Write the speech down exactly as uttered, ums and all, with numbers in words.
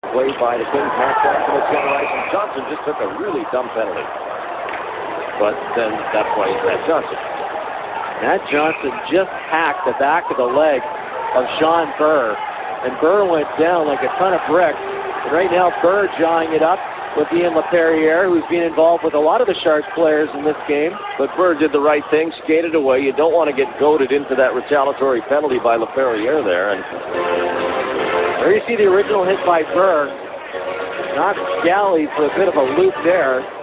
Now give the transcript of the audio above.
play by the Kings. Matt Johnson was center ice, and Johnson just took a really dumb penalty. But then that's why he's Matt Johnson. Matt Johnson just hacked the back of the leg of Sean Burr, and Burr went down like a ton of bricks. And right now, Burr jawing it up with Ian LaPerriere, who's been involved with a lot of the Sharks players in this game. But Burr did the right thing, skated away. You don't want to get goaded into that retaliatory penalty by LaPerriere there. And there you see the original hit by Burr. Knocked Galley for a bit of a loop there.